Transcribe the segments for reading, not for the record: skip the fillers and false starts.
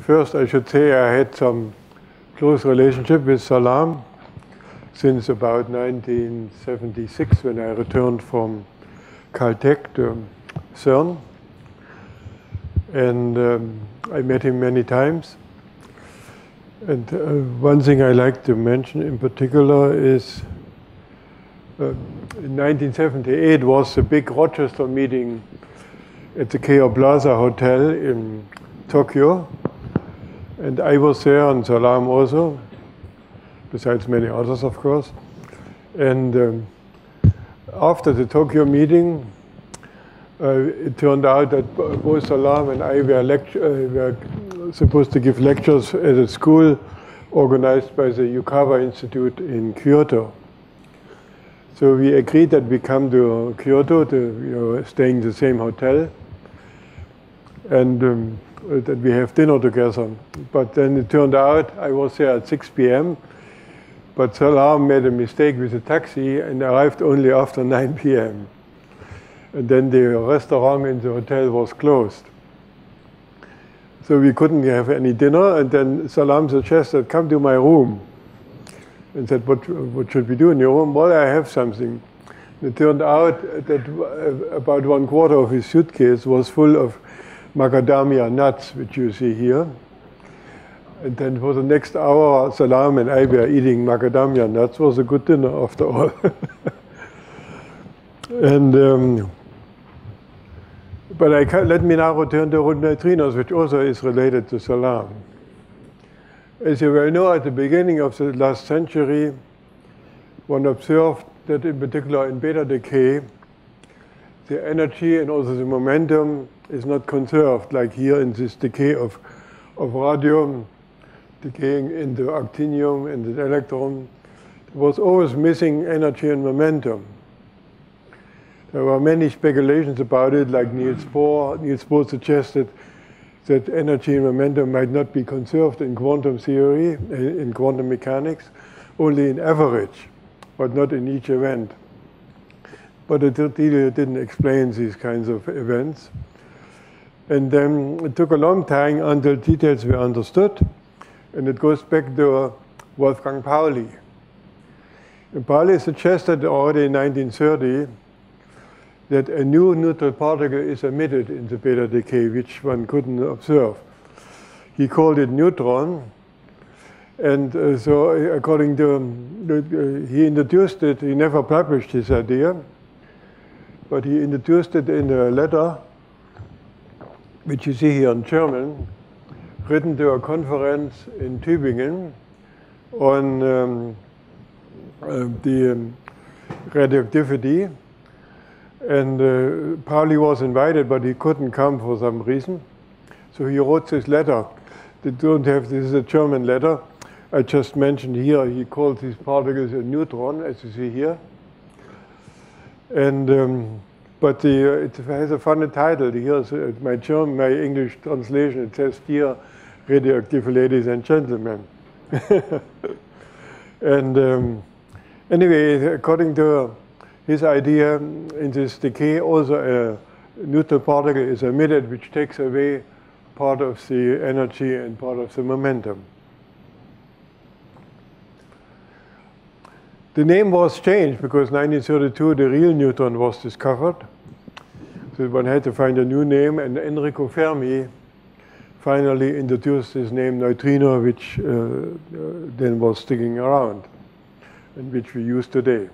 First, I should say I had some close relationship with Salam since about 1976 when I returned from Caltech to CERN. And I met him many times. And one thing I like to mention in particular is in 1978 was the big Rochester meeting at the Keio Plaza Hotel in Tokyo. And I was there, and Salam also, besides many others, of course. And after the Tokyo meeting, it turned out that both Salam and I were supposed to give lectures at a school organized by the Yukawa Institute in Kyoto. So we agreed that we come to Kyoto, to staying in the same hotel, and that we have dinner together. But then it turned out I was there at 6 p.m., but Salam made a mistake with the taxi and arrived only after 9 p.m. And then the restaurant in the hotel was closed. So we couldn't have any dinner, and then Salam suggested, come to my room. And said, what should we do in your room? Well, I have something. It turned out that about 1/4 of his suitcase was full of macadamia nuts, which you see here. And then for the next hour, Salam and I were eating macadamia nuts. It was a good dinner after all. And but let me now return to root neutrinos, which also is related to Salam. As you well know, at the beginning of the last century, one observed that in particular in beta decay, the energy and also the momentum is not conserved, like here in this decay of radium, decaying into actinium and the electron. There was always missing energy and momentum. There were many speculations about it, like Niels Bohr. Niels Bohr suggested that energy and momentum might not be conserved in quantum theory, in quantum mechanics, only in average, but not in each event. But it really didn't explain these kinds of events. And then it took a long time until details were understood, and it goes back to Wolfgang Pauli. And Pauli suggested already in 1930 that a new neutral particle is emitted in the beta decay, which one couldn't observe. He called it neutron, and so according to, he introduced it, he never published his idea, but he introduced it in a letter, which you see here in German, written to a conference in Tübingen on the radioactivity. And Pauli was invited, but he couldn't come for some reason. So he wrote this letter. They don't have, this is a German letter. I just mentioned here, he called these particles a neutron, as you see here. And, but it has a funny title. Here's my English translation. It says, "Dear radioactive ladies and gentlemen." And anyway, according to his idea, in this decay, also a neutral particle is emitted, which takes away part of the energy and part of the momentum. The name was changed because 1932, the real neutron was discovered. So one had to find a new name, and Enrico Fermi finally introduced this name neutrino, which then was sticking around, and which we use today.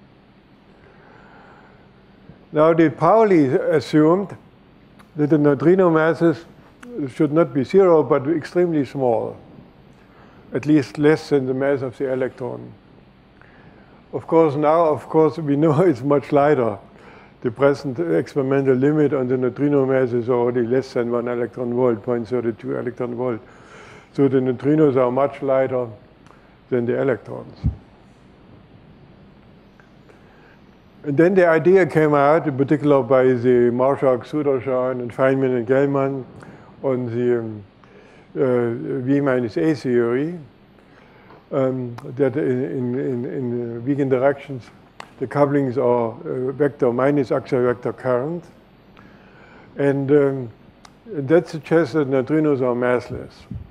Now, the Pauli assumed that the neutrino masses should not be zero, but extremely small, at least less than the mass of the electron. Of course, now, we know it's much lighter. The present experimental limit on the neutrino mass is already less than 1 electron volt, 0.32 electron volt. So the neutrinos are much lighter than the electrons. And then the idea came out, in particular by the Marshak, Sudarshan, and Feynman and Gell-Mann, on the V minus A theory, that in weak interactions, the couplings are vector minus axial vector current. And that suggests that neutrinos are massless.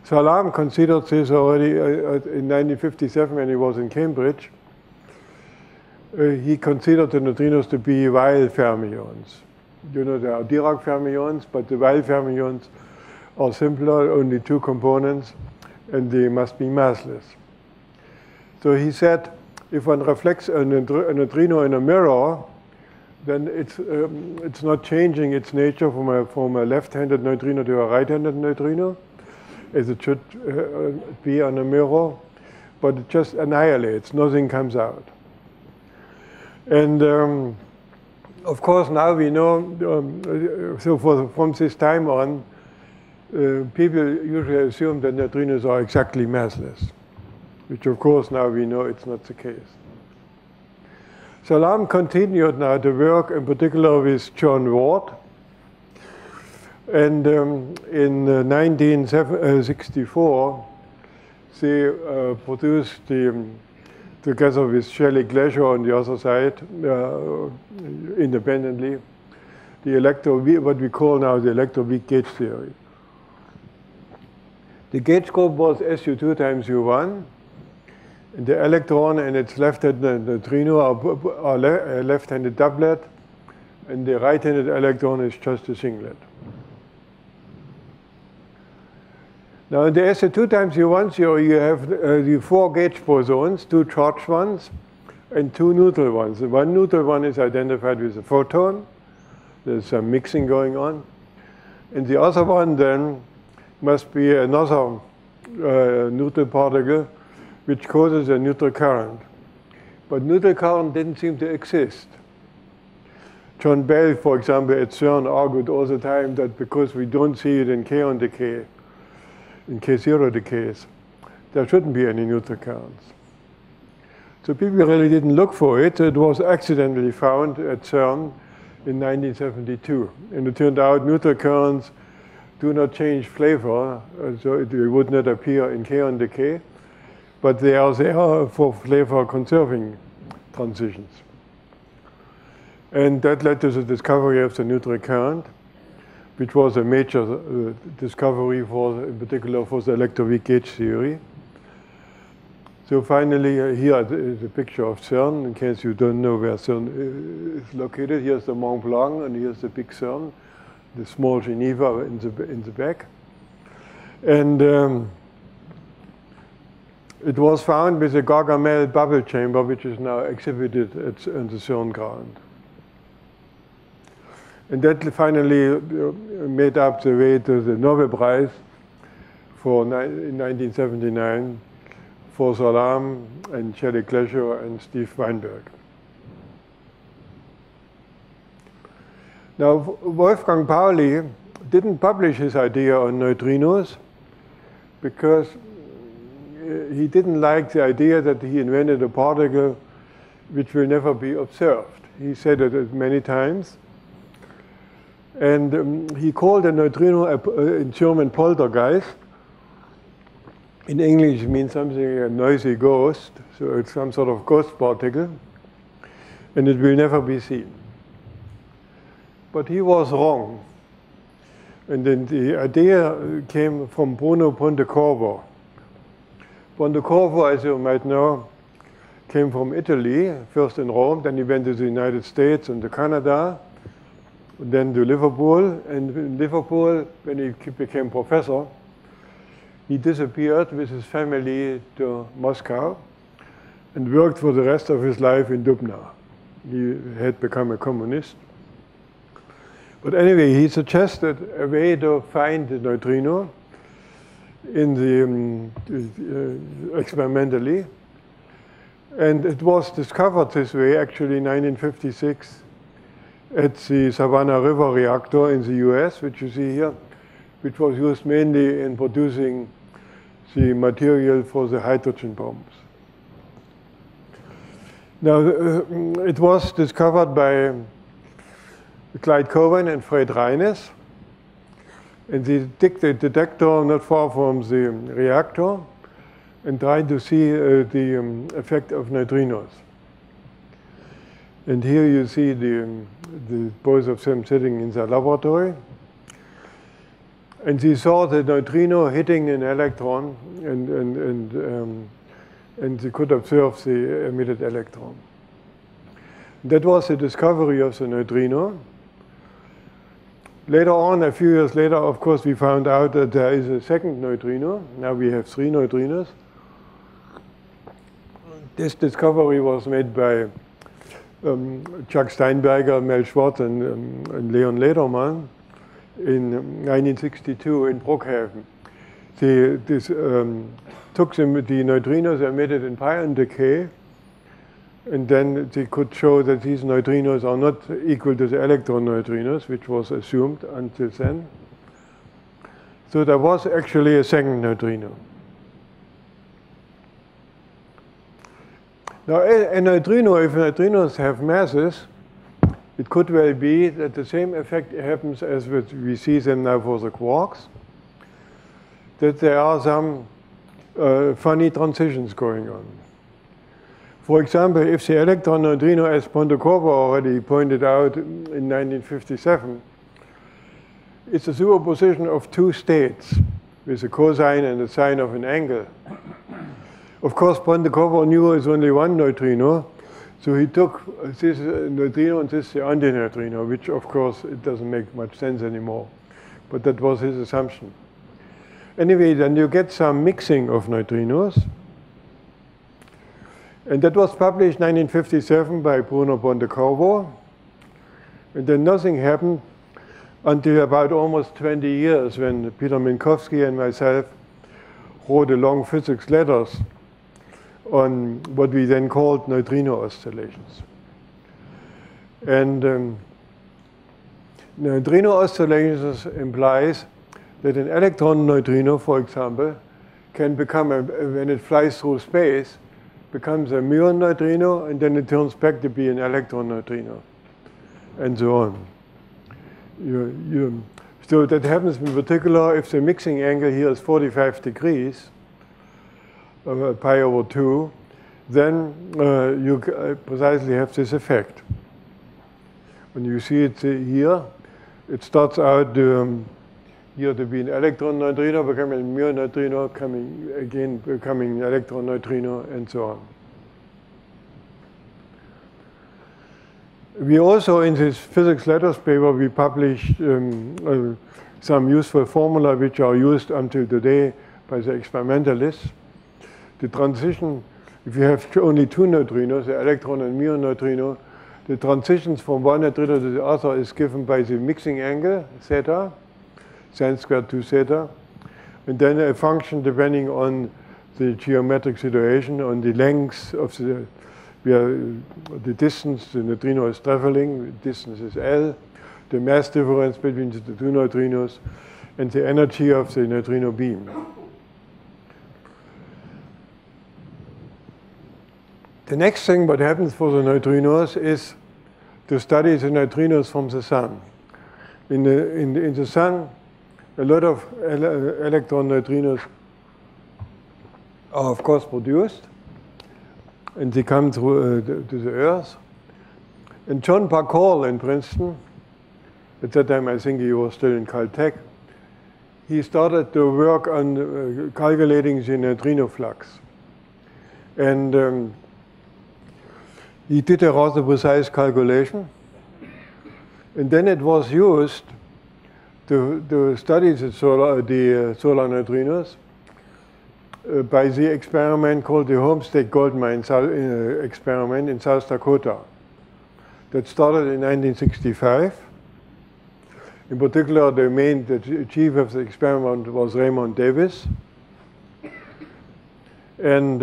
Salam considered this already in 1957 when he was in Cambridge. He considered the neutrinos to be Weyl fermions. You know, there are Dirac fermions, but the Weyl fermions are simpler, only two components, and they must be massless. So he said, if one reflects a neutrino in a mirror, then it's not changing its nature from a left-handed neutrino to a right-handed neutrino, as it should be on a mirror, but it just annihilates, nothing comes out. And of course, now we know, so from this time on, people usually assume that neutrinos are exactly massless, which of course now we know it's not the case. Salam continued now to work in particular with John Ward. And in 1964, they produced together with Shelley Glasher on the other side, independently, what we call now the electroweak gauge theory. The gauge group was SU2 times U1. And the electron and its left-handed neutrino are a left-handed doublet, and the right-handed electron is just a singlet. Now in the SU2 times U1 theory, you have the four gauge bosons, two charged ones and two neutral ones. The one neutral one is identified with a photon. There's some mixing going on. And the other one then must be another neutral particle which causes a neutral current. But neutral current didn't seem to exist. John Bell, for example, at CERN argued all the time that because we don't see it in kaon decay, in K0 decays, there shouldn't be any neutral currents. So people really didn't look for it. It was accidentally found at CERN in 1972. And it turned out neutral currents do not change flavor, so they would not appear in kaon decay, but they are there for flavor conserving transitions. And that led to the discovery of the neutral current, which was a major discovery in particular for the electroweak gauge theory. So finally, here is a picture of CERN, in case you don't know where CERN is located. Here's the Mont Blanc, and here's the big CERN, the small Geneva in the back. And it was found with a Gargamel bubble chamber, which is now exhibited on the CERN ground. And that finally made up the way to the Nobel Prize in 1979 for Salam and Shelley Glasher and Steve Weinberg. Now, Wolfgang Pauli didn't publish his idea on neutrinos because he didn't like the idea that he invented a particle which will never be observed. He said it many times. And he called a neutrino in German Poltergeist. In English it means something like a noisy ghost, so it's some sort of ghost particle, and it will never be seen. But he was wrong. And then the idea came from Bruno Pontecorvo. Pontecorvo, as you might know, came from Italy, first in Rome, then he went to the United States and to Canada, then to Liverpool. And in Liverpool, when he became professor, he disappeared with his family to Moscow and worked for the rest of his life in Dubna. He had become a communist. But anyway, he suggested a way to find the neutrino in the experimentally. And it was discovered this way, actually, in 1956 at the Savannah River reactor in the US, which you see here, which was used mainly in producing the material for the hydrogen bombs. Now, it was discovered by Clyde Cowan and Fred Reines, and they took the detector not far from the reactor and tried to see the effect of neutrinos. And here you see the both of them sitting in their laboratory. And he saw the neutrino hitting an electron, and he could observe the emitted electron. That was the discovery of the neutrino. Later on, a few years later, of course, we found out that there is a second neutrino. Now we have 3 neutrinos. This discovery was made by Chuck Steinberger, Mel Schwartz, and Leon Lederman in 1962 in Brookhaven. They took the neutrinos emitted in pion decay, and then they could show that these neutrinos are not equal to the electron neutrinos, which was assumed until then. So there was actually a second neutrino. Now, a neutrino, if neutrinos have masses, it could well be that the same effect happens as we see them now for the quarks, that there are some funny transitions going on. For example, if the electron neutrino, as Pontecorvo already pointed out in 1957, it's a superposition of 2 states with a cosine and a sine of an angle. Of course, Pontecorvo knew there's only one neutrino, so he took this neutrino and this the antineutrino, which of course it doesn't make much sense anymore, but that was his assumption. Anyway, then you get some mixing of neutrinos. And that was published in 1957 by Bruno Pontecorvo. And then nothing happened until about almost 20 years when Peter Minkowski and myself wrote a long physics letters on what we then called neutrino oscillations. And neutrino oscillations implies that an electron neutrino, for example, can become, when it flies through space, becomes a muon neutrino, and then it turns back to be an electron neutrino, and so on. So that happens in particular if the mixing angle here is 45 degrees, pi over 2, then you precisely have this effect. When you see it here, it starts out here to be an electron neutrino, becoming a muon neutrino, becoming an electron neutrino, and so on. We also, in this physics letters paper, we published some useful formula which are used until today by the experimentalists. The transition, if you have only 2 neutrinos, the electron and muon neutrino, the transitions from one neutrino to the other is given by the mixing angle, theta, sine squared 2 theta, and then a function depending on the geometric situation, on the length of the distance the neutrino is traveling, the distance is L, the mass difference between the 2 neutrinos, and the energy of the neutrino beam. The next thing what happens for the neutrinos is to study the neutrinos from the sun. In the sun, a lot of electron neutrinos are, of course, produced, and they come through to the Earth. And John Bacall in Princeton, at that time I think he was still in Caltech, he started to work on calculating the neutrino flux. And he did a rather precise calculation. And then it was used to study the solar neutrinos by the experiment called the Homestake Gold Mine experiment in South Dakota. That started in 1965. In particular, the chief of the experiment was Raymond Davis. And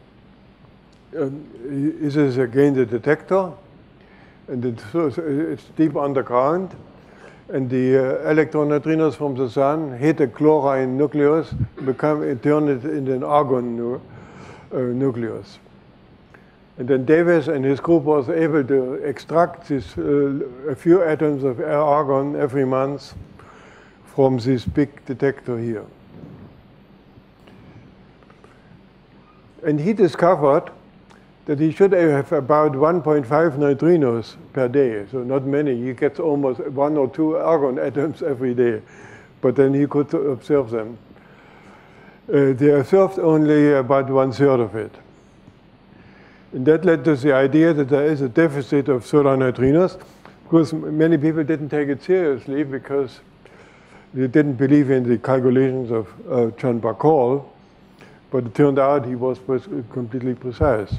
this is again the detector. And it's deep underground. And the electron neutrinos from the sun hit a chlorine nucleus, turn it into an argon nucleus. And then Davis and his group was able to extract this, a few atoms of argon every month from this big detector here. And he discovered that he should have about 1.5 neutrinos per day, so not many. He gets almost 1 or 2 argon atoms every day. but then he could observe them. They observed only about 1/3 of it. And that led to the idea that there is a deficit of solar neutrinos, because many people didn't take it seriously because they didn't believe in the calculations of John Bacall, but it turned out he was completely precise.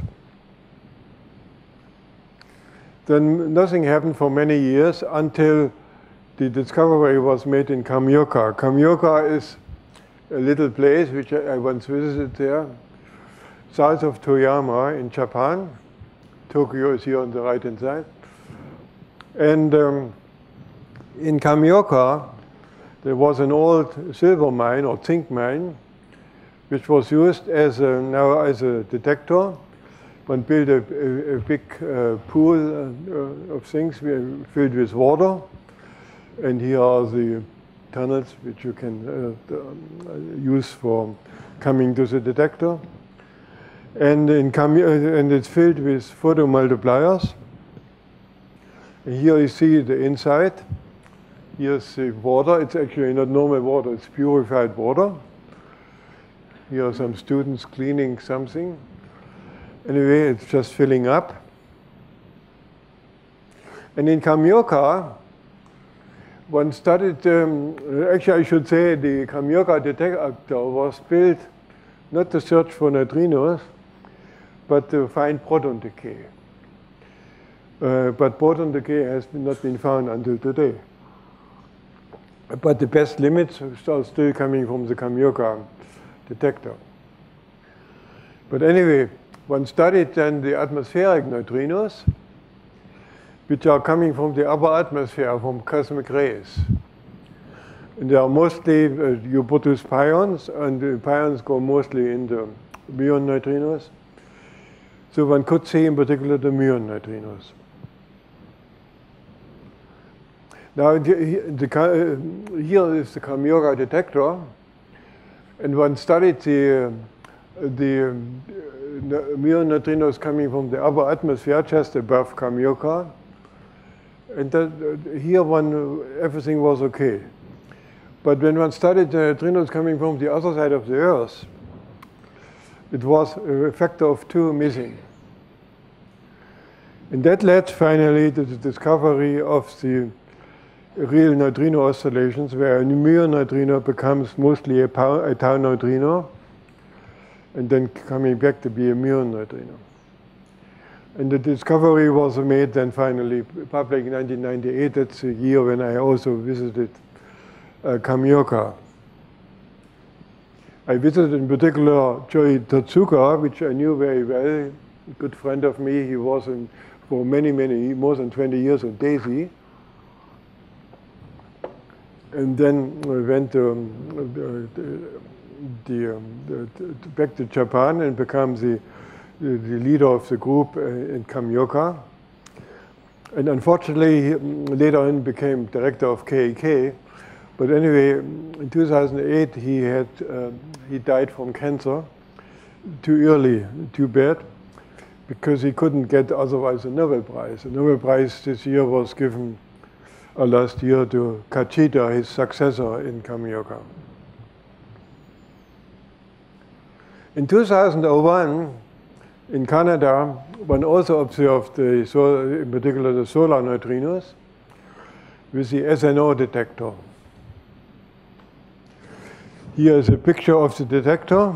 Then nothing happened for many years until the discovery was made in Kamioka. Kamioka is a little place which I once visited there, south of Toyama in Japan. Tokyo is here on the right-hand side. And in Kamioka, there was an old silver mine or zinc mine, which was used now as a detector. One built a big pool of things filled with water. And here are the tunnels which you can use for coming to the detector. And it's filled with photomultipliers. And here you see the inside. Here's the water. It's actually not normal water, it's purified water. Here are some students cleaning something. Anyway, it's just filling up. And in Kamioka, one studied, actually I should say the Kamioka detector was built not to search for neutrinos, but to find proton decay. But proton decay has not been found until today. But the best limits are still coming from the Kamioka detector. But anyway, one studied then the atmospheric neutrinos, which are coming from the upper atmosphere, from cosmic rays. And they are mostly, you produce pions, and the pions go mostly in the muon neutrinos. So one could see in particular the muon neutrinos. Now, here is the Kamioka detector, and one studied the muon neutrinos coming from the upper atmosphere, just above Kamioka. And here everything was okay. But when one studied the neutrinos coming from the other side of the Earth, it was a factor of 2 missing. And that led finally to the discovery of the real neutrino oscillations, where a muon neutrino becomes mostly a tau neutrino, and then coming back to be a muon neutrino. And the discovery was made then finally public in 1998. That's the year when I also visited Kamioka. I visited in particular Joe Totsuka, which I knew very well, a good friend of me. He was for more than 20 years at DESY. And then we went back to Japan and became the leader of the group in Kamioka. And unfortunately, he later on became director of KEK. But anyway, in 2008, he died from cancer, too early, too bad, because he couldn't get otherwise a Nobel Prize. The Nobel Prize this year was given last year to Kachita, his successor in Kamioka. In 2001, in Canada, one also observed, in particular, the solar neutrinos with the SNO detector. Here is a picture of the detector.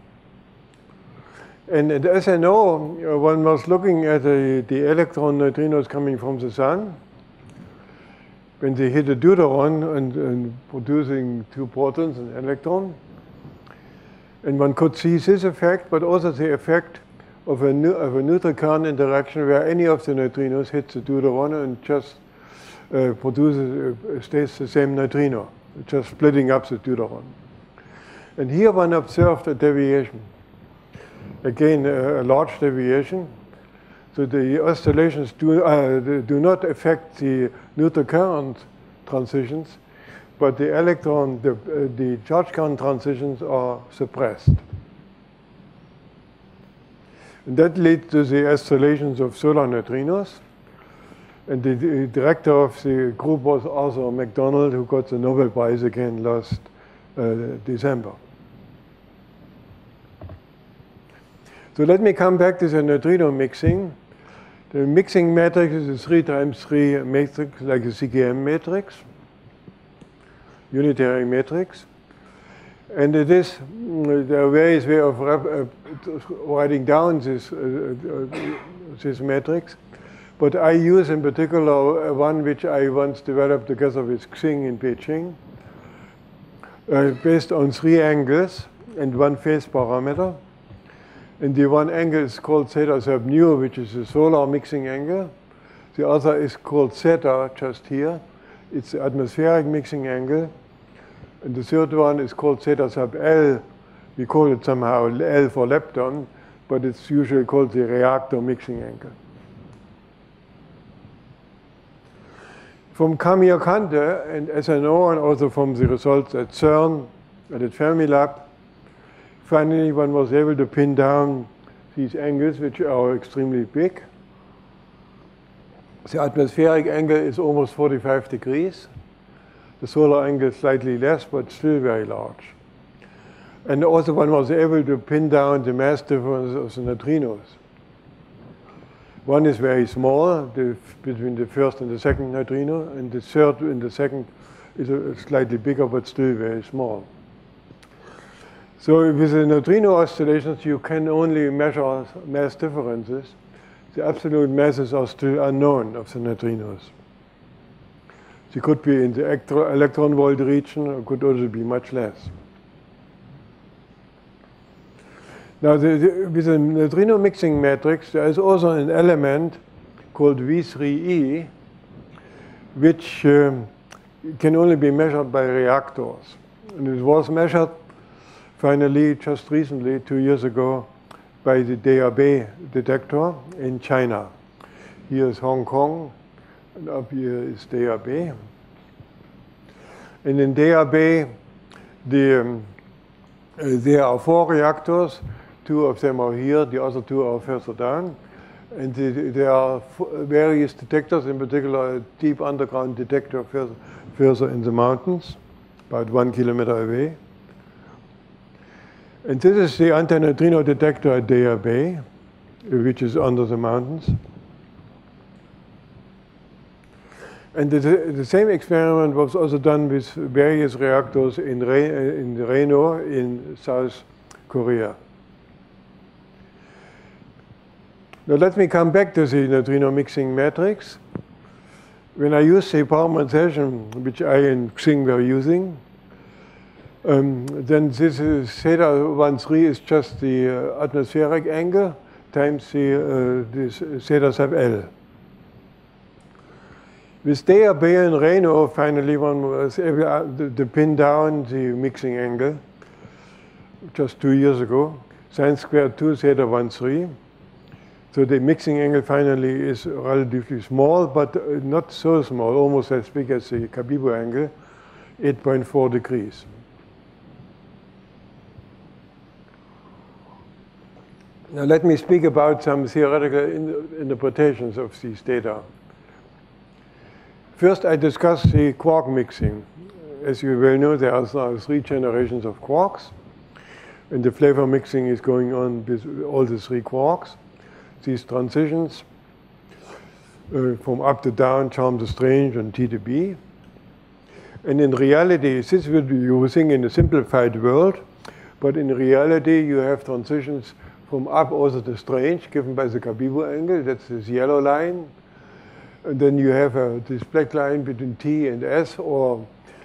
And at SNO, one was looking at the electron neutrinos coming from the sun. When they hit a deuteron and producing 2 protons and electron. And one could see this effect, but also the effect of a neutron interaction where any of the neutrinos hits the deuteron and just stays the same neutrino, just splitting up the deuteron. And here one observed a deviation. Again, a large deviation. So the oscillations do not affect the neutral current transitions, but the the charge current transitions are suppressed. And that leads to the oscillations of solar neutrinos. And the director of the group was Arthur MacDonald, who got the Nobel Prize again last December. So let me come back to the neutrino mixing. The mixing matrix is a 3 times 3 matrix, like a CKM matrix, unitary matrix. And it is, there are various ways of writing down this matrix. But I use in particular one which I once developed together with Xing in Beijing, based on 3 angles and 1 phase parameter. And the one angle is called theta sub nu, which is the solar mixing angle. The other is called theta, just here. It's the atmospheric mixing angle. And the third one is called theta sub L. We call it somehow L for lepton, but it's usually called the reactor mixing angle. From Kamiokande and SNO, and also from the results at CERN and at Fermilab, finally one was able to pin down these angles, which are extremely big. The atmospheric angle is almost 45 degrees. The solar angle is slightly less, but still very large. And also one was able to pin down the mass difference of the neutrinos. One is very small, between the first and the second neutrino, and the third and the second is slightly bigger, but still very small. So with the neutrino oscillations, you can only measure mass differences. The absolute masses are still unknown of the neutrinos. They could be in the electron volt region, or could also be much less. Now, with the neutrino mixing matrix, there is also an element called V3e, which can only be measured by reactors. And it was measured finally just recently, 2 years ago, by the DAB detector in China. Here is Hong Kong, and up here is DAB. And in DAB, there are 4 reactors. 2 of them are here, the other 2 are further down. And there are various detectors, in particular a deep underground detector further in the mountains, about 1 kilometer away. And this is the antineutrino detector at DAB, which is under the mountains. And the same experiment was also done with various reactors in Reno in South Korea. Now let me come back to the neutrino mixing matrix. When I use the parameterization, which I and Xing were using, then this theta 13 is just the atmospheric angle times this theta sub L. With DAB and Reno, finally one was able to pin down the mixing angle just 2 years ago, sin squared 2 theta 13. So the mixing angle finally is relatively small, but not so small, almost as big as the Cabibbo angle, 8.4 degrees. Now let me speak about some theoretical interpretations of these data. First, I discuss the quark mixing. As you well know, there are now 3 generations of quarks, and the flavor mixing is going on with all the 3 quarks. These transitions from up to down, charm to strange, and T to B. And in reality, this will be using in a simplified world, but in reality, you have transitions from up also to strange, given by the Cabibbo angle. That's this yellow line. And then you have this black line between T and S, or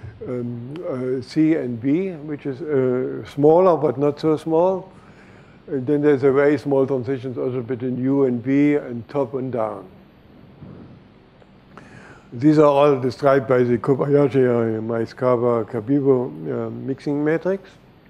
C and B, which is smaller, but not so small. And then there's a very small transitions also between U and B and top and down. These are all described by the Kobayashi, Maezcaba, Cabibbo mixing matrix.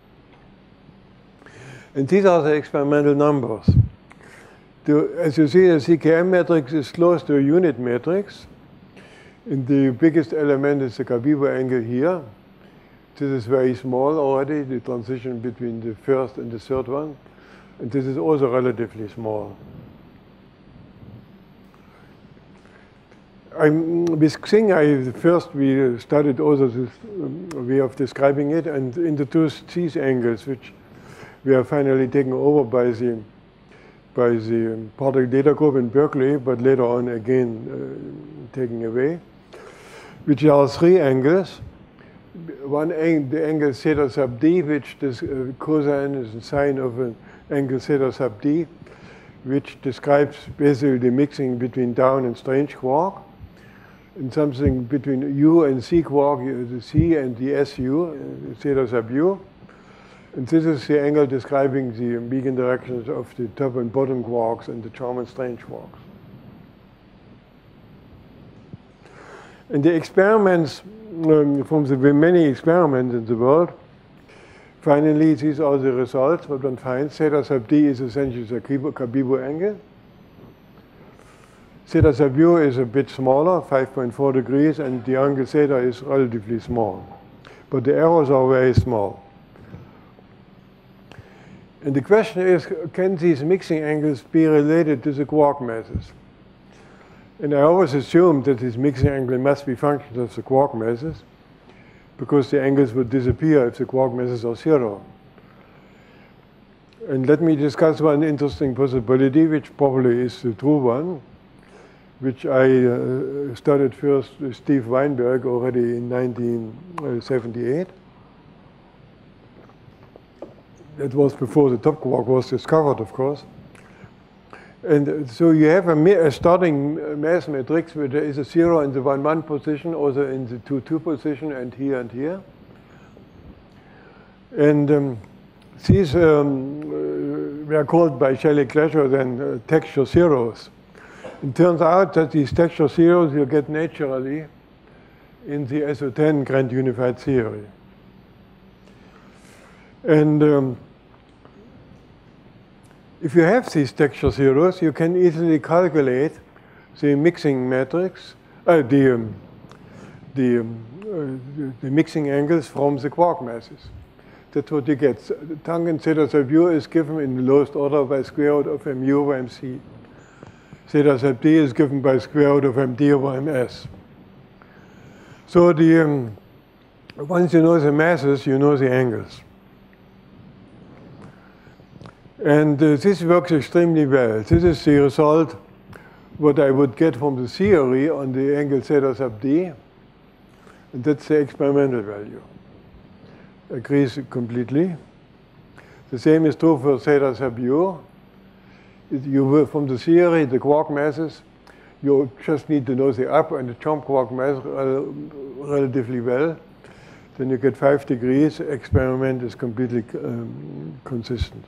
And these are the experimental numbers. As you see, the CKM matrix is close to a unit matrix. And the biggest element is the Cabibbo angle here. This is very small already, the transition between the first and the third one. And this is also relatively small. with Xing, first we studied also this way of describing it and introduced these angles, which we are finally taken over by the particle data group in Berkeley, but later on again taken away, which are three angles. One angle, the angle theta sub d, which this cosine is the sine of an angle theta sub d, which describes basically the mixing between down and strange quark, and something between u and c quark, the c and the su, theta sub u. And this is the angle describing the weak interactions of the top and bottom quarks and the charm and strange quarks. And the experiments, from the many experiments in the world, finally these are the results. What one finds, theta sub d is essentially the Cabibbo angle. Theta sub u is a bit smaller, 5.4 degrees, and the angle theta is relatively small. But the errors are very small. And the question is, can these mixing angles be related to the quark masses? And I always assumed that this mixing angle must be functions of the quark masses, because the angles would disappear if the quark masses are zero. And let me discuss one interesting possibility, which probably is the true one, which I studied first with Steve Weinberg already in 1978. That was before the top quark was discovered, of course. And so you have a starting mass matrix where there is a 0 in the 1,1 position, also in the 2,2 position, and here and here. And these were called by Shelley Glashow then texture zeros. It turns out that these texture zeros you get naturally in the SO10 grand unified theory. And if you have these texture zeros, you can easily calculate the mixing matrix, the mixing angles from the quark masses. That's what you get. The tangent theta sub u is given in the lowest order by square root of mu over mc. Theta sub d is given by square root of md over ms. So once you know the masses, you know the angles. And this works extremely well. This is the result, what I would get from the theory on the angle theta sub d. And that's the experimental value. Agrees completely. The same is true for theta sub u. From the theory, the quark masses, you just need to know the up and the chomp quark mass relatively well. Then you get 5 degrees. Experiment is completely consistent.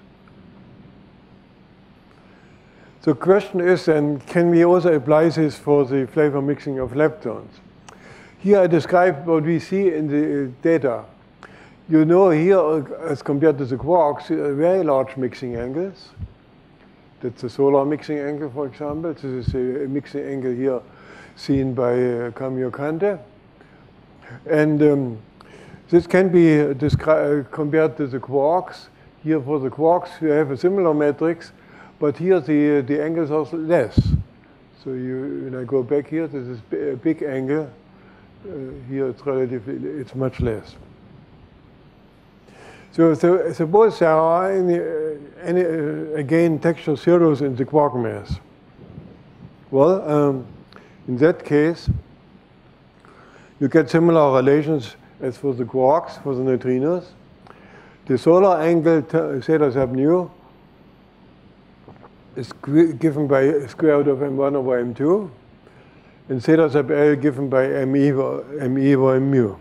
The question is then, can we also apply this for the flavor mixing of leptons? Here I describe what we see in the data. You know here, as compared to the quarks, very large mixing angles. That's the solar mixing angle, for example. This is a mixing angle here seen by Kamiokande. And this can be compared to the quarks. Here for the quarks, you have a similar matrix. But here the angles are less. So when I go back here, this is a big angle. Here it's much less. So suppose there are again texture zeros in the quark mass. Well, in that case, you get similar relations as for the quarks, for the neutrinos. The solar angle theta sub nu is given by square root of m1 over m2, and theta sub L given by me over mu.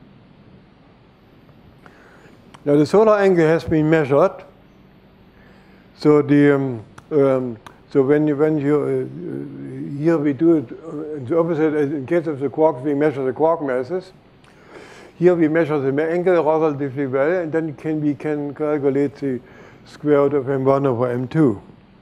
Now the solar angle has been measured. So so when you here we do it in the opposite. In case of the quarks, we measure the quark masses. Here we measure the angle relatively well, and then we can calculate the square root of m1 over m2.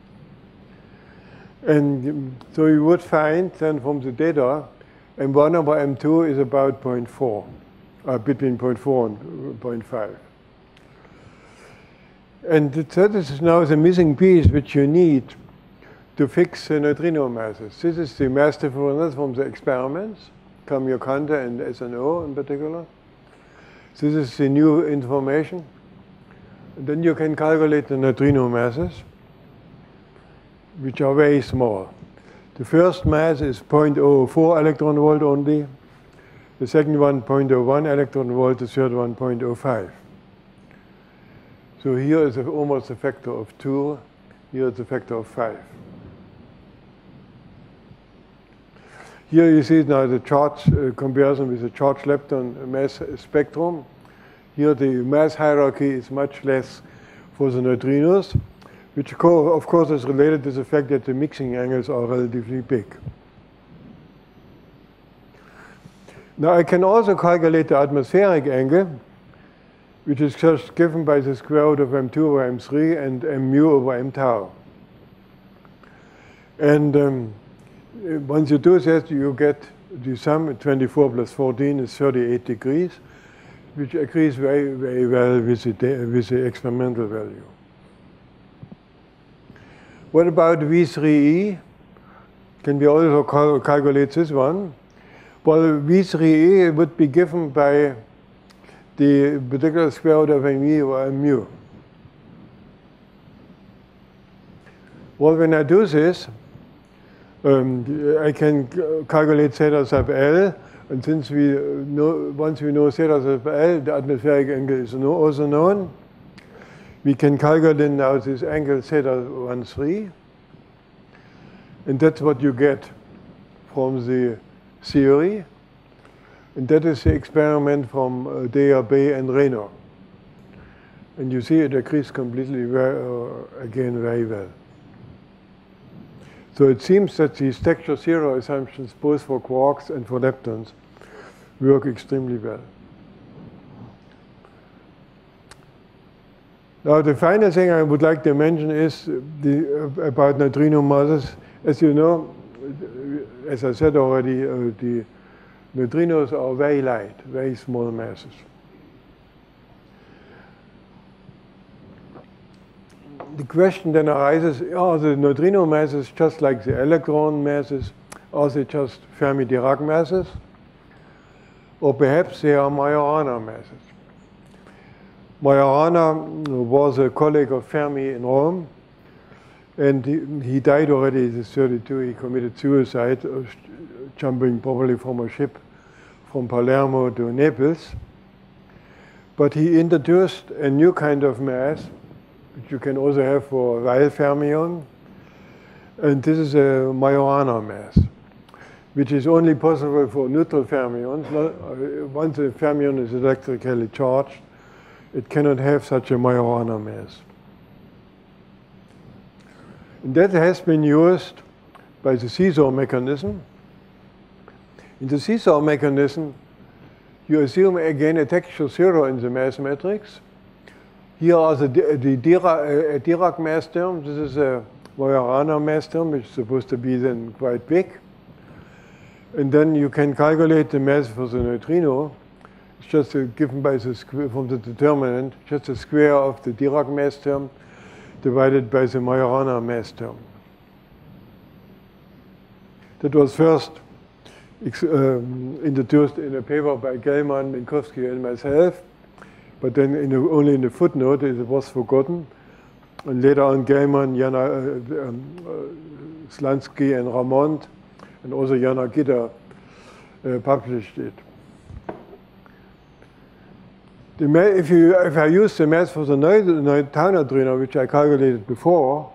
And so you would find then from the data, m1 over m2 is about 0.4, between 0.4 and 0.5. And that is now the missing piece which you need to fix neutrino masses. This is the mass difference from the experiments, Kamiokande and SNO in particular. This is the new information. And then you can calculate the neutrino masses, which are very small. The first mass is 0.04 electron volt only. The second one, 0.01 electron volt. The third one, 0.05. So here is almost a factor of 2. Here is a factor of 5. Here you see now the charge comparison with the charge lepton mass spectrum. Here the mass hierarchy is much less for the neutrinos, which of course is related to the fact that the mixing angles are relatively big. Now I can also calculate the atmospheric angle, which is just given by the square root of m2 over m3 and m mu over m tau. And once you do that, you get the sum. 24 plus 14 is 38 degrees, which agrees very, very well with the experimental value. What about V3E? Can we also calculate this one? Well, V3E would be given by the particular square root of me over mu. Well, when I do this, I can calculate theta sub L, and since once we know theta sub L, the atmospheric angle is also known. We can calculate now this angle theta 13, and that's what you get from the theory. And that is the experiment from DRB and Reno. And you see it agrees completely, again, very well. So it seems that these texture zero assumptions, both for quarks and for leptons, work extremely well. Now, the final thing I would like to mention is about neutrino masses. As you know, as I said already, the neutrinos are very light, very small masses. The question then arises, are the neutrino masses just like the electron masses? Are they just Fermi-Dirac masses? Or perhaps they are Majorana masses. Majorana was a colleague of Fermi in Rome, and he died already at 32. He committed suicide, jumping probably from a ship from Palermo to Naples. But he introduced a new kind of mass, which you can also have for Weil fermion. And this is a Majorana mass, which is only possible for neutral fermions. Once a fermion is electrically charged, it cannot have such a Majorana mass. And that has been used by the seesaw mechanism. In the seesaw mechanism, you assume again a texture zero in the mass matrix. Here are the Dirac mass term. This is a Majorana mass term, which is supposed to be then quite big. And then you can calculate the mass for the neutrino. It's just given by the square from the determinant, just the square of the Dirac mass term divided by the Majorana mass term. That was first introduced in a paper by Gell-Mann, Minkowski, and myself, but then only in the footnote it was forgotten. And later on, Gell-Mann, Slansky, and Ramond, and also Yanagida published it. If I use the mass for the tau neutrino, which I calculated before,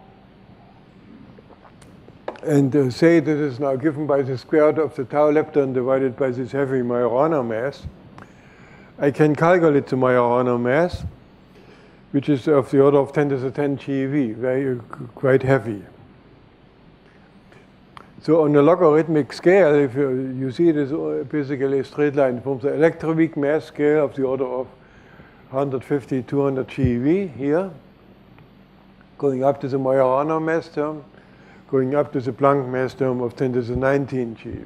and say that is now given by the square root of the tau lepton divided by this heavy Majorana mass, I can calculate the Majorana mass, which is of the order of 10 to the 10 GeV, quite heavy. So on a logarithmic scale, if you see it is basically a straight line from the electroweak mass scale of the order of 150, 200 GeV here, going up to the Majorana mass term, going up to the Planck mass term of 10 to the 19 GeV.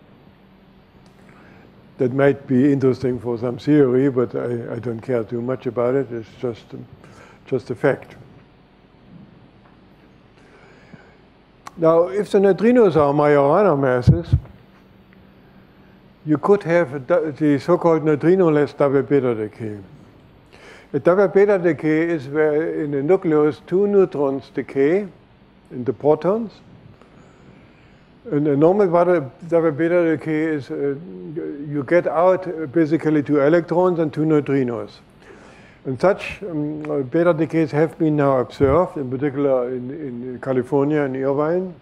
That might be interesting for some theory, but I don't care too much about it. It's just a fact. Now, if the neutrinos are Majorana masses, you could have the so-called neutrino-less double beta decay. A double beta decay is where in the nucleus two neutrons decay in the protons. And a normal double beta decay is you get out basically two electrons and two neutrinos. And such beta decays have been now observed, in particular in California and Irvine.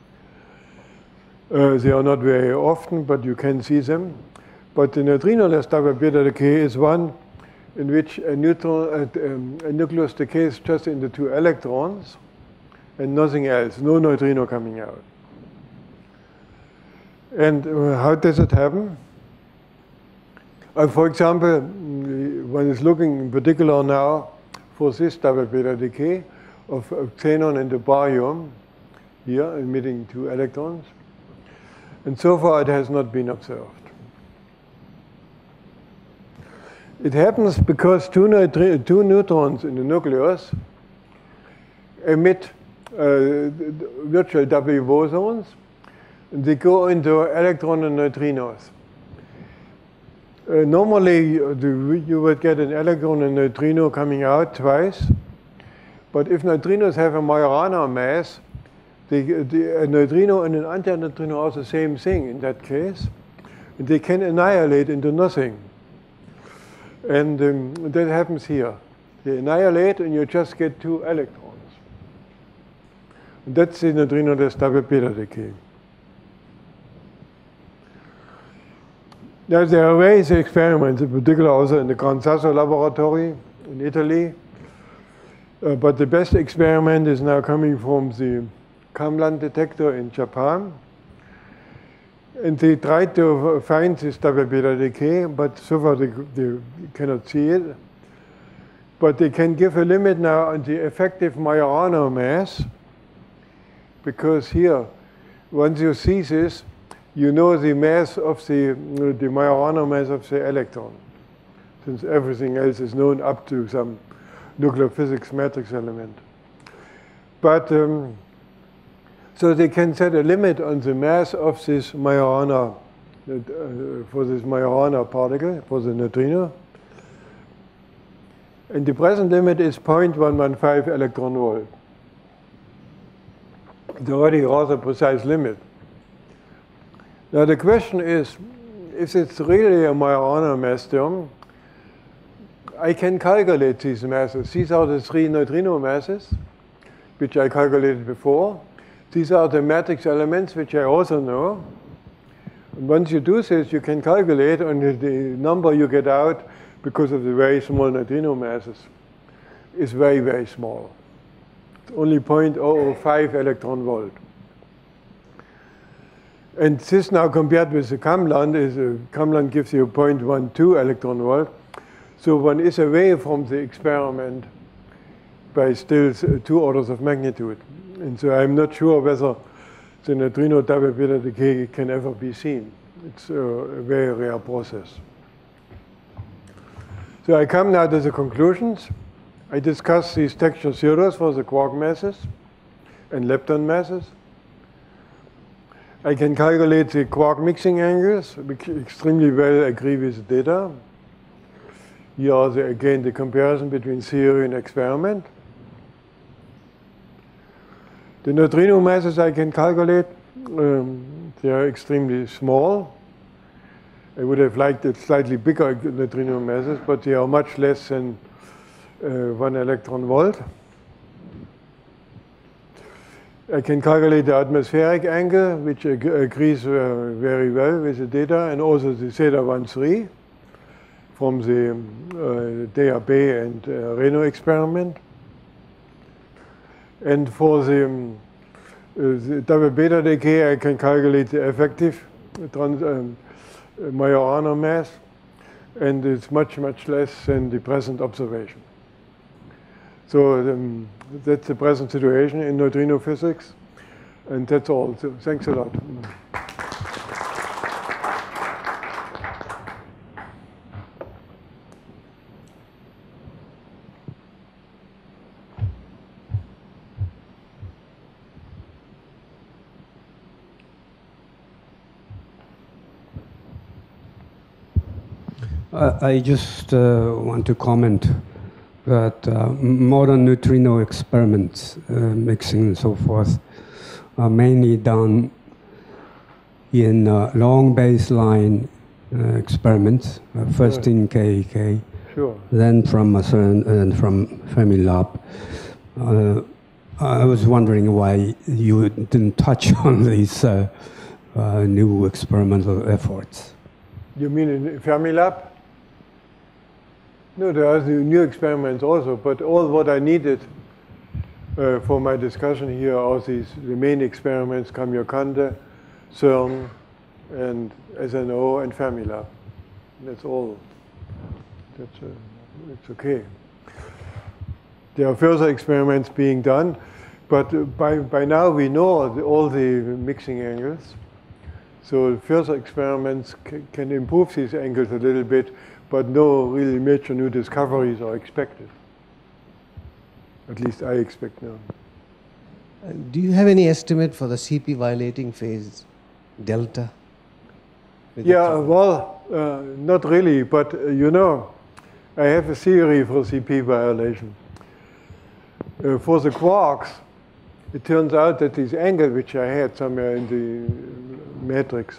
They are not very often, but you can see them. But the neutrino-less double beta decay is one in which a nucleus decays just into two electrons and nothing else, no neutrino coming out. And how does it happen? For example, one is looking in particular now for this double beta decay of xenon into barium, here emitting two electrons. And so far it has not been observed. It happens because two neutrons in the nucleus emit virtual W bosons, and they go into electron and neutrinos. Normally, you would get an electron and neutrino coming out twice, but if neutrinos have a Majorana mass, a neutrino and an antineutrino are the same thing in that case, and they can annihilate into nothing. And that happens here. They annihilate, and you just get two electrons. And that's the neutrino-less double beta decay. Now, there are various experiments, in particular also in the Gran Sasso laboratory in Italy. But the best experiment is now coming from the Kamlan detector in Japan. And they tried to find this double beta decay, but so far they cannot see it. But they can give a limit now on the effective Majorana mass, because here, once you see this, you know the mass of the Majorana mass of the electron, since everything else is known up to some nuclear physics matrix element. But so they can set a limit on the mass of this Majorana, for this Majorana particle, for the neutrino. And the present limit is 0.115 electron volt. It's already a rather precise limit. Now the question is, if it's really a Majorana mass term, I can calculate these masses. These are the three neutrino masses, which I calculated before. These are the matrix elements, which I also know. And once you do this, you can calculate, and the number you get out, because of the very small neutrino masses, is very, very small. It's only 0.005 electron volt. And this now compared with the Kamlan, Kamlan gives you 0.12 electron volt. So one is away from the experiment by still 2 orders of magnitude. And so I'm not sure whether the neutrino double beta decay can ever be seen. It's a very rare process. So I come now to the conclusions. I discuss these texture zeros for the quark masses and lepton masses. I can calculate the quark mixing angles, which extremely well agree with the data. Here are again the comparison between theory and experiment. The neutrino masses I can calculate, they are extremely small. I would have liked it slightly bigger neutrino masses, but they are much less than 1 electron volt. I can calculate the atmospheric angle, which agrees very well with the data, and also the theta 1,3 from the DAB and Reno experiment. And for the double beta decay, I can calculate the effective Majorana mass, and it's much, much less than the present observation. So that's the present situation in neutrino physics, and that's all. So thanks a lot. I just want to comment that modern neutrino experiments, mixing and so forth, are mainly done in long baseline experiments, first in KEK, Sure. then from CERN and from Fermilab. I was wondering why you didn't touch on these new experimental efforts. You mean in Fermilab? No, there are new experiments also, but all what I needed for my discussion here are the main experiments, Kamiokande, CERN, and SNO, and Fermilab. That's all. It's okay. There are further experiments being done, but by now we know all the mixing angles. So further experiments can improve these angles a little bit, but no really major new discoveries are expected. At least I expect now. Do you have any estimate for the CP violating phase delta? Yeah, well, not really, but you know, I have a theory for CP violation. For the quarks, it turns out that this angle which I had somewhere in the matrix,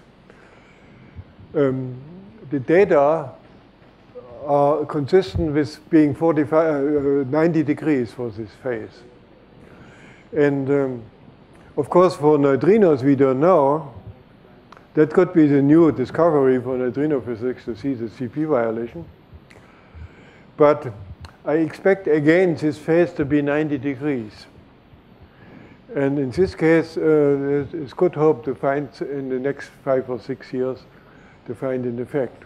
the data are consistent with being 90 degrees for this phase. And of course, for neutrinos, we don't know. That could be the new discovery for neutrino physics to see the CP violation. But I expect, again, this phase to be 90 degrees. And in this case, there's good hope to find in the next 5 or 6 years to find an effect.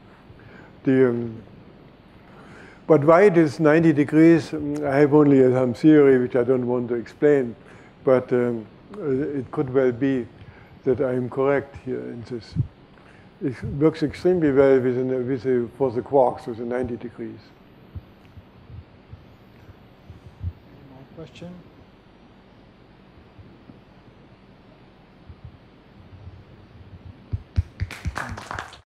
But why it is 90 degrees, I have only some theory which I don't want to explain, but it could well be that I am correct here in this. It works extremely well for the quarks with the 90 degrees. More question?